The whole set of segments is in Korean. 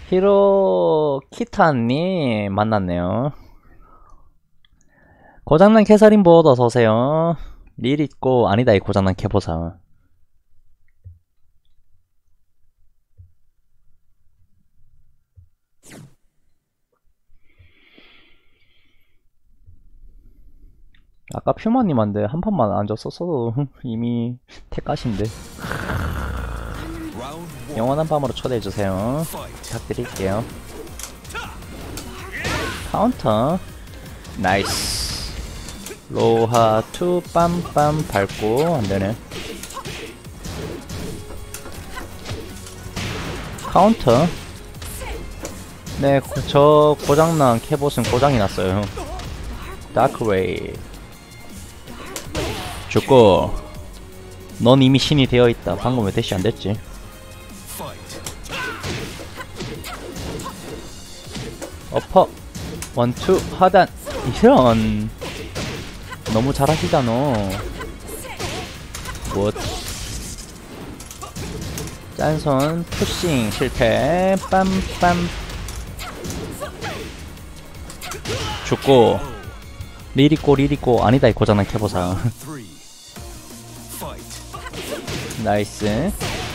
히로키타님 만났네요. 고장난 캐서린봇 어서오세요. 릴 있고 아니다 이 고장난 캐보사. 아까 퓨마님한테 한 판만 안 줬었어도 이미 택가신데. 영원한 밤으로 초대해주세요. 부탁드릴게요. 카운터 나이스. 로하 투 빰빰 밟고 안되네. 카운터. 네, 저 고장난 캐봇은 고장이 났어요. 다크웨이 죽고. 넌 이미 신이 되어있다. 방금 왜 대시 안됐지? 어퍼 원투 하단. 이런 너무 잘하시잖아. 뭐 짠손 푸싱 실패. 빰빰 죽고. 리리꼬 아니다 이 고장난 캐보사. 나이스.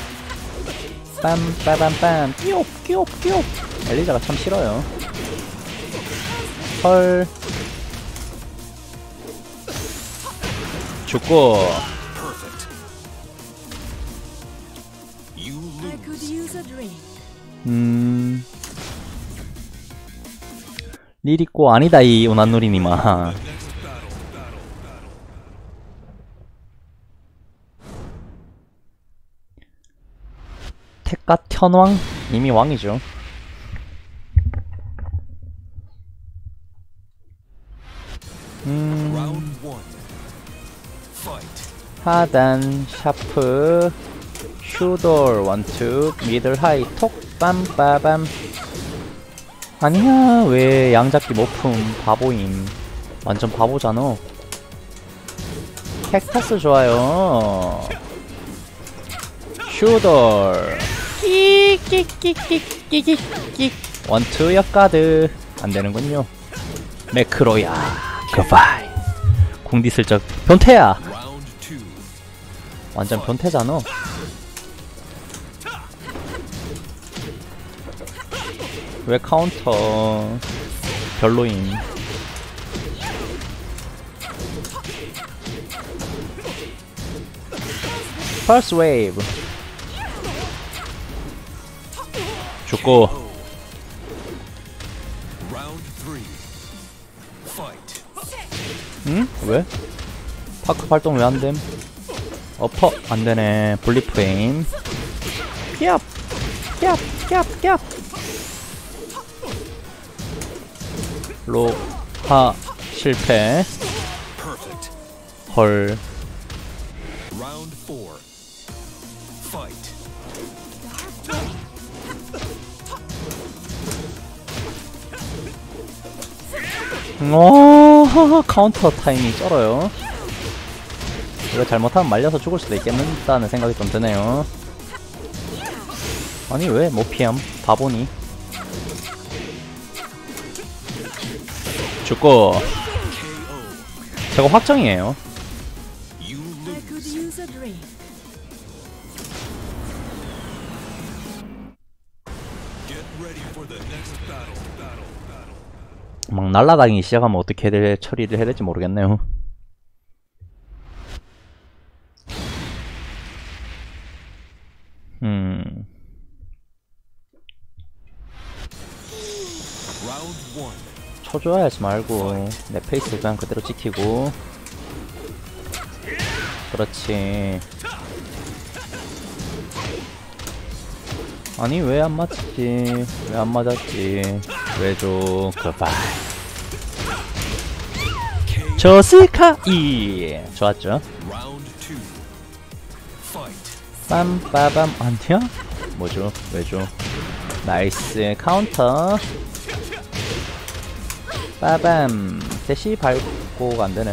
빰빠밤빰 끼옵 엘리자가 참 싫어요. 헐 죽고. 리리꼬 아니다 이 오난누리니마. 택가 턴왕? 이미 왕이죠. 하단 샤프 슈돌 원투 미들 하이 톡 빰빠밤. 아니야 왜 양잡기 모품 바보임. 완전 바보잖아. 캡타스 좋아요. 슈돌 끽끽끽끽끽끽 원투 역가드 안되는군요. 매크로야 굿바이. 궁디 슬쩍 변태야. 완전 변태잖아. 왜 카운터 별로임. 퍼스트 웨이브 죽고. 응? 왜? 파크 발동 왜 안됨? 어퍼 안되네. 블리프레임 얍 로하 실패. 헐 카운터 타이밍 쩔어요. 이거 잘못하면 말려서 죽을 수도 있겠는다는 생각이 좀 드네요. 아니 왜 못 피함 바보니. 죽고. 저거 확정이에요. 막 날라다니기 시작하면 어떻게 처리를 해야 될지 모르겠네요. 쳐줘야지 말고 내 페이스 그냥 그대로 지키고. 그렇지. 아니 왜 안 맞지? 왜 안 맞았지? 왜 줘? 굿바이. 조스카이 좋았죠? 빰빠밤 아니야? 뭐죠? 왜 줘? 나이스 카운터. 빠밤. 대시 밟고 안되네.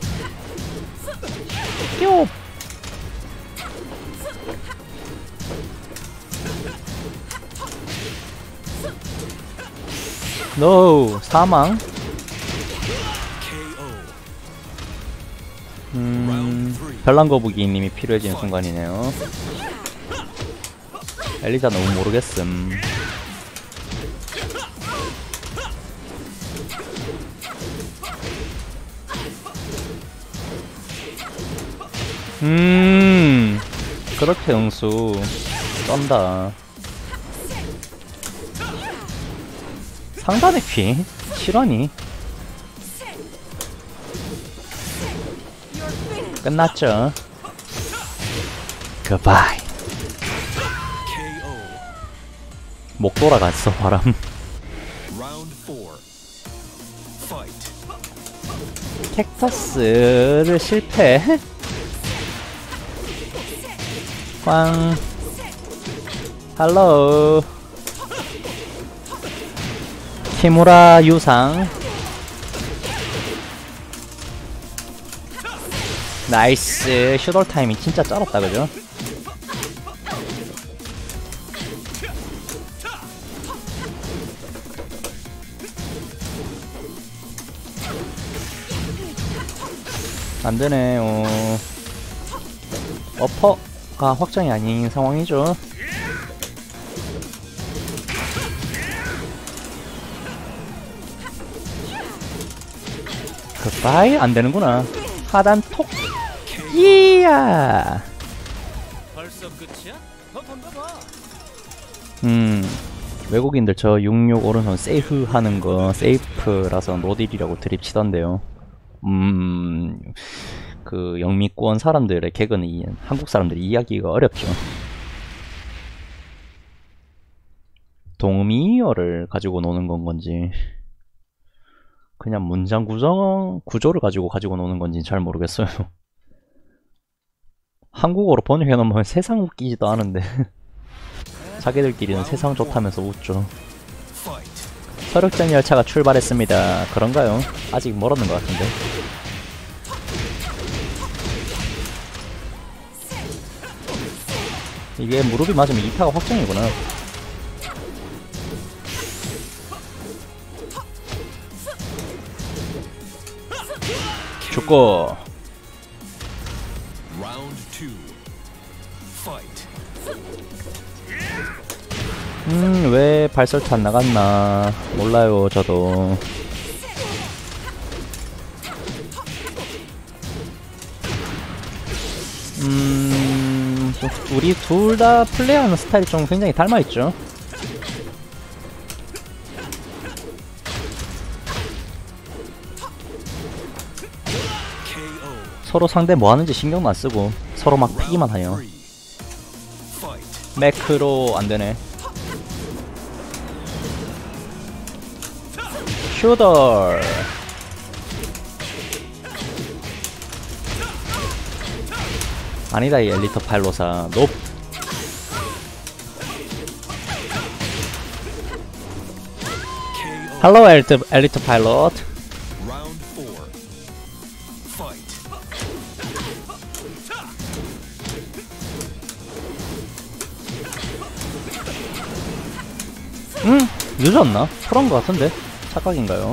뾰 노 사망. 별난거북이님이 필요해지는 순간이네요. 엘리자 너무 모르겠음. 그렇게 응수 쩐다. 상단의 피? 실화니? 끝났죠. 굿바이. 목 돌아갔어 바람. 캡터스를 실패. 황. 할로. 키무라 유상. 나이스. 슈돌 타이밍 진짜 쩔었다 그죠? 안되네. 어퍼가 확정이 아닌 상황이죠. 굿바이. 안되는구나. 하단 톡. 이야. 벌써 끝이야? 더 던져봐. 외국인들 저 66 오른손 세이프 하는 거 세이프라서 노딜이라고 드립 치던데요. 그 영미권 사람들의 개그는 한국 사람들이 이해하기가 어렵죠. 동미어를 가지고 노는 건 건지 그냥 문장 구조를 가지고 노는 건지 잘 모르겠어요. 한국어로 번역해 놓으면 세상 웃기지도 않은데 자기들끼리는 세상 좋다면서 웃죠. 서력전 열차가 출발했습니다. 그런가요? 아직 멀었는 것 같은데. 이게 무릎이 맞으면 2타가 확정이구나. 죽고. 왜 발설타 안 나갔나 몰라요 저도. 우리 둘 다 플레이하는 스타일이 좀 굉장히 닮아있죠. 서로 상대 뭐하는지 신경도 안쓰고 서로 막 패기만 하요. 매크로 안되네. 슈돌. 아니다 이 엘리트 파일로사. 높. 헬로 엘리트 파일럿. 늦었나? 풀한 것 같은데? 착각인가요?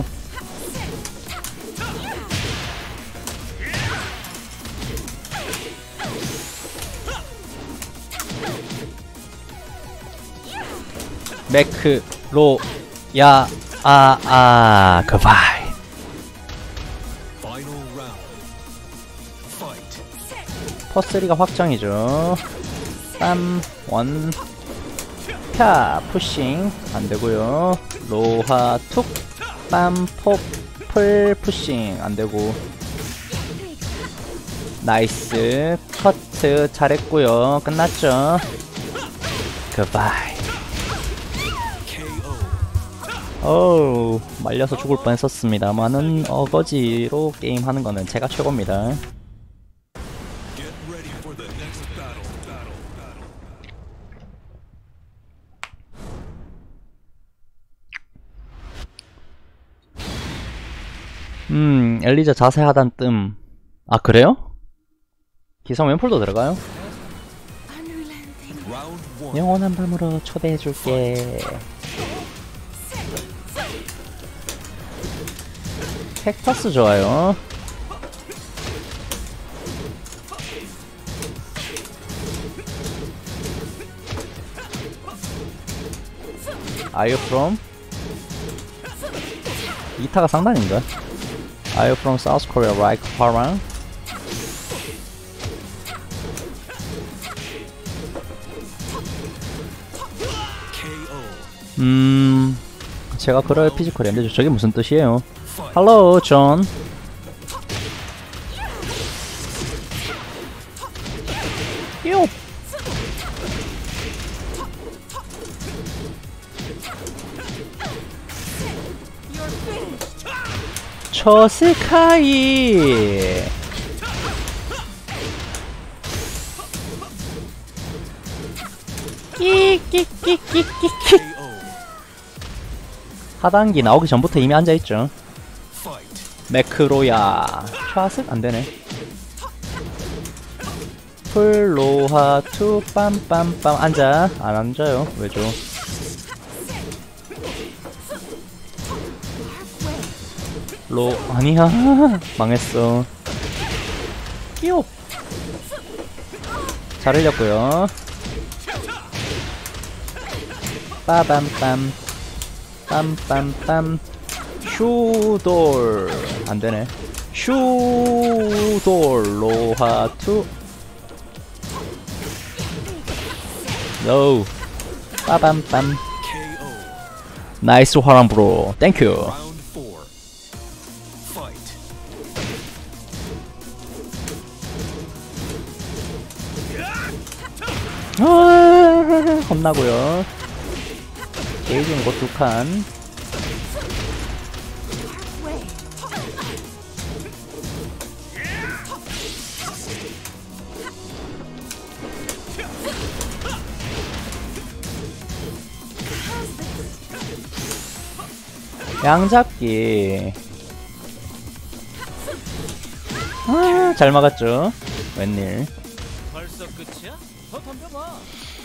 매크로 야 굿바이. 퍼스리가 확정이죠. 빰 원 펴 푸싱 안되고요. 로하 툭 빰 포플 푸싱 안되고. 나이스 커트 잘했고요. 끝났죠. 굿바이. 어우 말려서 죽을 뻔했었습니다만은 어거지로 게임하는 거는 제가 최고입니다. 엘리자 자세 하단 뜸. 아 그래요? 기성 왼폴도 들어가요? 영원한 밤으로 초대해줄게. 텍터스 좋아요. Are you from? 이타가 상단인가? Are you from South Korea like Hwarang? 제가 그럴 피지컬이 안되죠. 저게 무슨 뜻이에요? Hello, John. 요! 저 스카이! 끼끼끼끼끼끼 하단기 나오기 전부터 이미 앉아있죠. 매크로야 좌습 안되네. 풀로하 투 빰빰빰 앉아. 안 앉아요. 왜죠? 로 아니야. 망했어. 끼옵 잘 흘렸고요. 빠밤빰 빰빰빰 슈돌 안되네. 슈돌 로하투 노 빠밤빰 나이스 화랑 브로 땡큐. 겁나고요. 게이지는 곧 2칸. 양잡기. 잘 막았죠. 웬일. 벌써 끝이야? 더 덤벼봐.